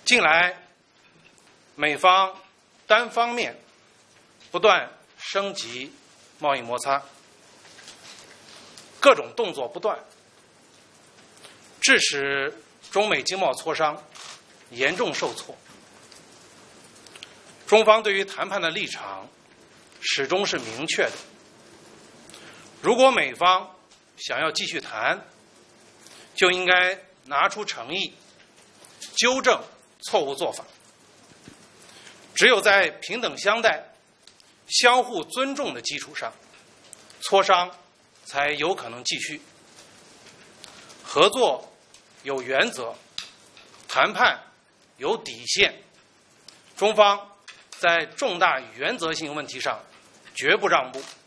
近来，美方单方面不断升级贸易摩擦，各种动作不断，致使中美经贸磋商严重受挫。中方对于谈判的立场始终是明确的。如果美方想要继续谈，就应该拿出诚意，纠正错误做法。只有在平等相待、相互尊重的基础上，磋商才有可能继续。合作有原则，谈判有底线。中方在重大原则性问题上绝不让步。